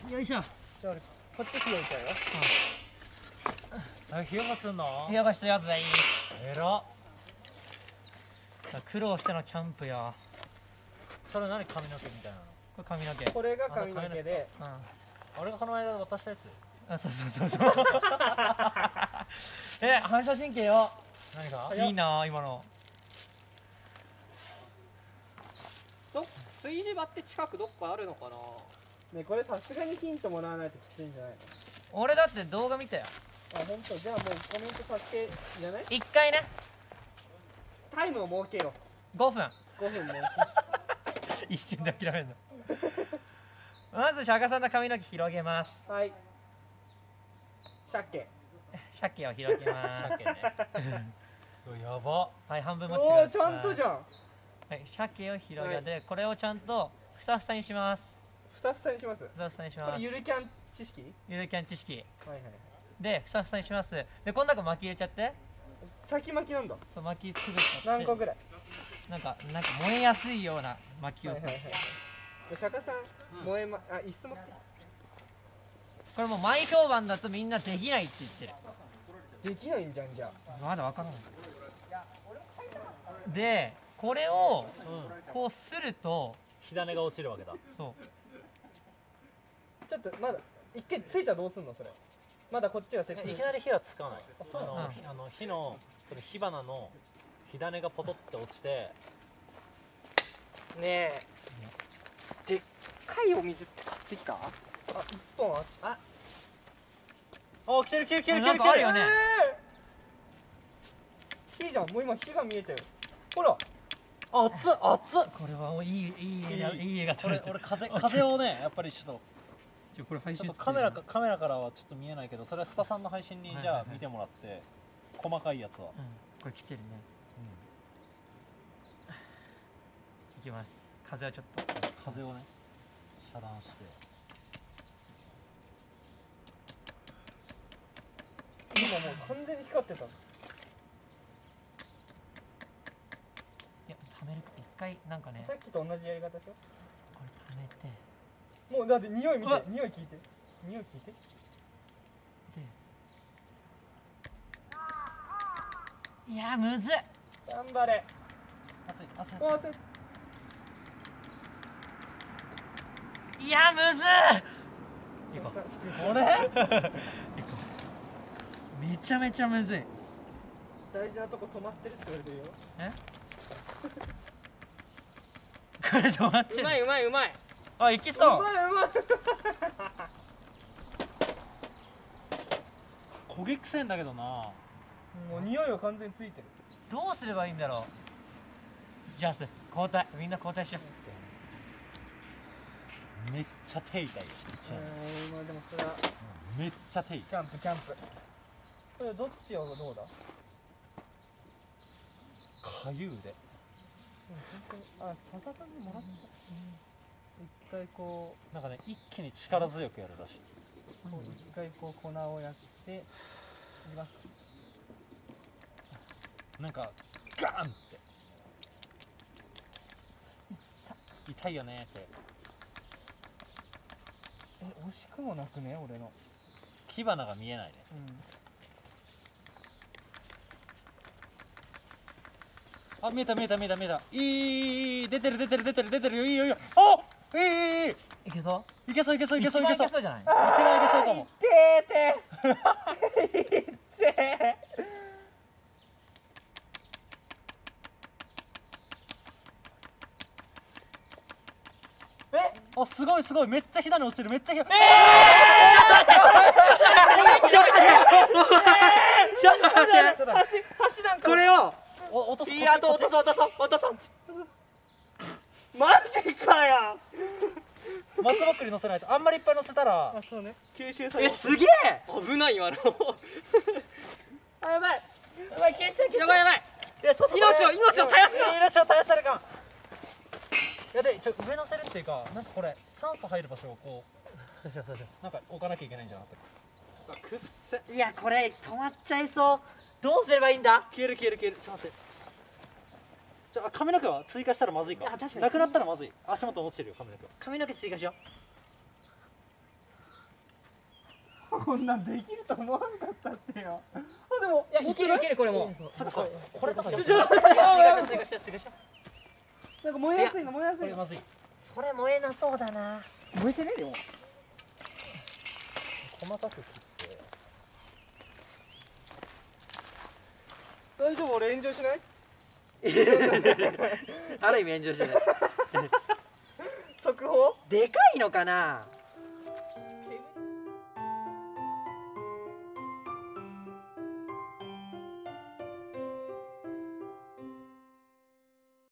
よいしょ。 じゃあこっち火置いちゃうよ。 火起こすの？ 火起こしするやつだいい。 えら。 苦労してのキャンプや。 それ何髪の毛みたいなの？ これ髪の毛。 これが髪の毛で、 俺がこの間渡したやつ。 あ、そうそうそうそう。反射神経よ。 何か？ いいな今の。 炊事場って近くどっかあるのかな。 ね、これさすがにヒントもらわないときついんじゃないの？ 俺だって動画見たよ。 あ、本当。じゃあもうコメントさせてじゃない？ 一回ね。 タイムを設けよ 5分。 う。5分も。 一瞬で諦めるの。まず釈迦さんの髪の毛広げます。 はい。鮭。 鮭を広げます。 鮭ね。やば。 はい、半分持っておお、 ください。 ちゃんとじゃん。 はい、鮭を広げて、これをちゃんとふさふさにします。 ふさふさにします。 ふさふさにしこれます。 ゆるキャン知識？ ゆるキャン知識はいはい。 でふさふさにします。で、この中巻き入れちゃって。 先巻きなんだ。 そう巻きつぶしちゃって。 何個ぐらい？ なんか燃えやすいような巻きをする。 釈迦さん、燃えま、あ、椅子持って。 これもう前評判だとみんなできないって言ってる。 できないんじゃんじゃあ。 まだわからない。で、これをこうすると火種が落ちるわけだ。 そう。 ちょっとまだ一回ついたらどうすんのそれ？まだこっちが設定。 いきなり火はつかない。 そうなの？ 火のそれ火花の火種がポトって落ちて。 ねえ、でっかいお水って買ってきた？ あ、一本あ。 あ、来てる来てる来てる来てるなんかあるよね。 いいじゃん。もう今火が見えてる。ほら。 熱っ熱っ。 これはもういい絵が撮れてる。 俺風をねやっぱりちょっと。 これ配信カメラからはちょっと見えないけど、それはスタさんの配信にじゃあ見てもらって、細かいやつは、 これ来てるね。いきます。風はちょっと風をね遮断して。 今もう完全に光ってた。 いや貯めるか一回なんかね。 さっきと同じやり方でしょ。 これ貯めて。 もうだって匂い見て、匂い聞いて、匂い聞いて。 で、いやむずっ。 頑張れ。 熱い。 お、熱い。 いやむずっ。行こう。 これ？ めちゃめちゃむずい。 大事なとこ止まってるって言われてるよ。 これ止まってる。 うまいうまいうまい。 あ、いきそう。 うまい。 焦げ臭いんだけどな。 もう匂いは完全についてる。 どうすればいいんだろう。じゃあ交代、みんな交代しよう。 めっちゃ手痛いよ。 まあでもそれはめっちゃ手痛い。 キャンプ。これどっちをどうだ？ かゆうで。 あ、笹さんにもらった。一回こなんかね一気に力強くやるらしい。 う、一回こう粉をやって、いきます。 なんかガーンって痛いよねって。 惜しくもなくね、俺の。 火花が見えないね。あ、見えた。いい出てるよ、いいよ。あ、いい。 いけそう。 いけそう一番いけそうじゃない。 一番いけそうかも。あ、すごいめっちゃ火種落ちてる。めっちゃ火種。 ちょっと待って。 箸なんかこれを落とす。 いや、落とそう。マジかよ。 松ぼっくり乗せないと。あんまりいっぱい乗せたら。 あ、そうね。吸収される。 すげえ。危ない今の。 あ、やばい。消えちゃう。 やばい。命を絶やすな。 命を絶やしたらいかん。いやで、上乗せるっていうか、なんかこれ酸素入る場所をこうなんか置かなきゃいけないんじゃなくて。 くっせ。 いやこれ止まっちゃいそう。どうすればいいんだ。 消える。ちょっと待って。 じゃあ髪の毛は追加したらまずいか。 確かになくなったらまずい。足元落ちてるよ髪の毛。 髪の毛追加しよう。 こんなんできると思わんかったってよ。あでもいやいけるいけるこれもうそっかこれとかちょよ追加してなんか燃えやすいの燃えやすいの。 これまずいそれ燃えなそうだな燃えてねでも。 細かく切って大丈夫俺炎上しない？ ある意味炎上してない速報？ でかいのかな